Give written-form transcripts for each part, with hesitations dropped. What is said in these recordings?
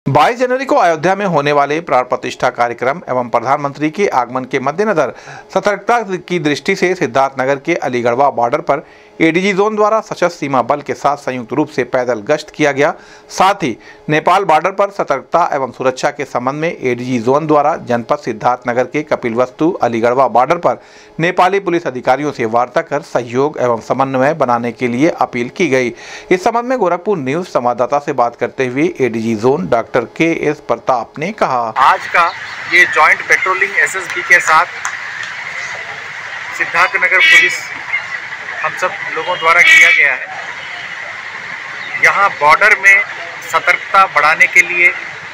22 जनवरी को अयोध्या में होने वाले प्राण प्रतिष्ठा कार्यक्रम एवं प्रधानमंत्री के आगमन के मद्देनजर सतर्कता की दृष्टि से सिद्धार्थनगर के अलीगढ़वा बॉर्डर पर एडीजी जोन द्वारा सशस्त्र सीमा बल के साथ संयुक्त रूप से पैदल गश्त किया गया। साथ ही नेपाल बॉर्डर पर सतर्कता एवं सुरक्षा के संबंध में एडीजी जोन द्वारा जनपद सिद्धार्थनगर के कपिलवस्तु अलीगढ़वा बॉर्डर पर नेपाली पुलिस अधिकारियों से वार्ता कर सहयोग एवं समन्वय बनाने के लिए अपील की गई। इस संबंध में गोरखपुर न्यूज संवाददाता से बात करते हुए ADG zone doctor K S. Pratap ने कहा, आज का ये जॉइंट पेट्रोलिंग एसएसबी के साथ सिद्धार्थनगर पुलिस हम सब लोगों द्वारा किया गया है। यहाँ बॉर्डर में सतर्कता बढ़ाने के लिए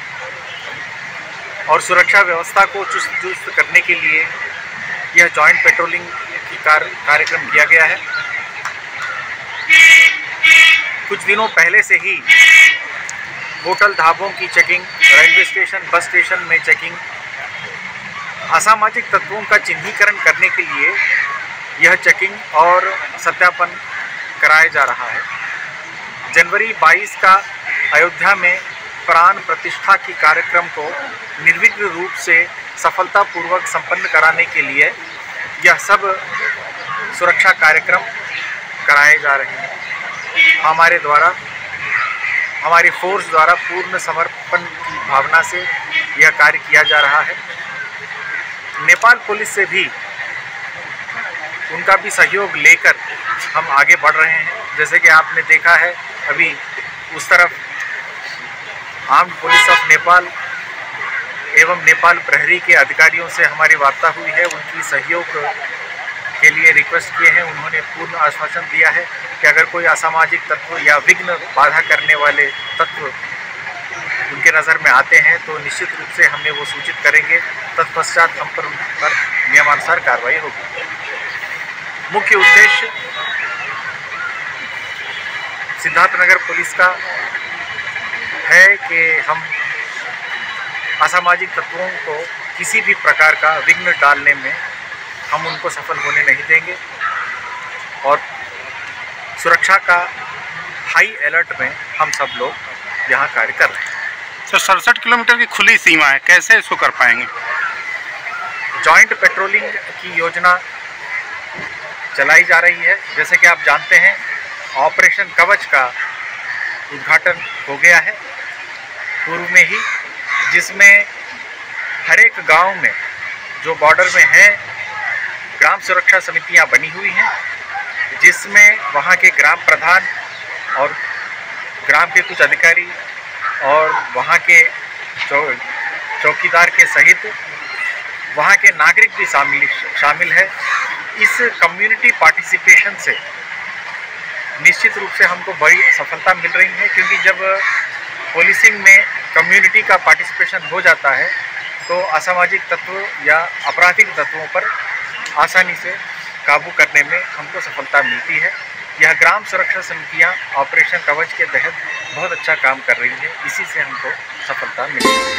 और सुरक्षा व्यवस्था को चुस्त दुरुस्त करने के लिए यह जॉइंट पेट्रोलिंग की कार्यक्रम किया गया है। कुछ दिनों पहले से ही होटल ढाबों की checking, railway station, bus station में चेकिंग, असामाजिक तत्वों का चिन्हीकरण करने के लिए यह चेकिंग और सत्यापन कराया जा रहा है। जनवरी 22 का अयोध्या में प्राण प्रतिष्ठा की कार्यक्रम को निर्विघ्न रूप से सफलतापूर्वक संपन्न कराने के लिए यह सब सुरक्षा कार्यक्रम कराए जा रहे हैं। हमारे द्वारा, हमारी फोर्स द्वारा पूर्ण समर्पण की भावना से यह कार्य किया जा रहा है। नेपाल पुलिस से भी उनका भी सहयोग लेकर हम आगे बढ़ रहे हैं। जैसे कि आपने देखा है, अभी उस तरफ आर्म्ड पुलिस ऑफ नेपाल एवं नेपाल प्रहरी के अधिकारियों से हमारी वार्ता हुई है। उनकी सहयोग के लिए रिक्वेस्ट किए हैं। उन्होंने पूर्ण आश्वासन दिया है कि अगर कोई असामाजिक तत्व या विघ्न बाधा करने वाले तत्व उनके नज़र में आते हैं तो निश्चित रूप से हमें वो सूचित करेंगे। तत्पश्चात हम पर नियमानुसार कार्रवाई होगी। मुख्य उद्देश्य सिद्धार्थनगर पुलिस का है कि हम असामाजिक तत्वों को किसी भी प्रकार का विघ्न डालने में हम उनको सफल होने नहीं देंगे और सुरक्षा का हाई अलर्ट में हम सब लोग यहाँ कार्य कर रहे हैं। सर, 67 किलोमीटर की खुली सीमा है, कैसे इसको कर पाएंगे? जॉइंट पेट्रोलिंग की योजना चलाई जा रही है। जैसे कि आप जानते हैं, ऑपरेशन कवच का उद्घाटन हो गया है पूर्व में ही, जिसमें हर एक गांव में जो बॉर्डर में हैं ग्राम सुरक्षा समितियां बनी हुई हैं, जिसमें वहां के ग्राम प्रधान और ग्राम के कुछ अधिकारी और वहां के चौकीदार के सहित वहां के नागरिक भी शामिल है। इस कम्युनिटी पार्टिसिपेशन से निश्चित रूप से हमको बड़ी सफलता मिल रही है, क्योंकि जब पुलिसिंग में कम्युनिटी का पार्टिसिपेशन हो जाता है तो असामाजिक तत्व या आपराधिक तत्वों पर आसानी से काबू करने में हमको सफलता मिलती है। यह ग्राम सुरक्षा समितियां ऑपरेशन कवच के तहत बहुत अच्छा काम कर रही है। इसी से हमको सफलता मिली है।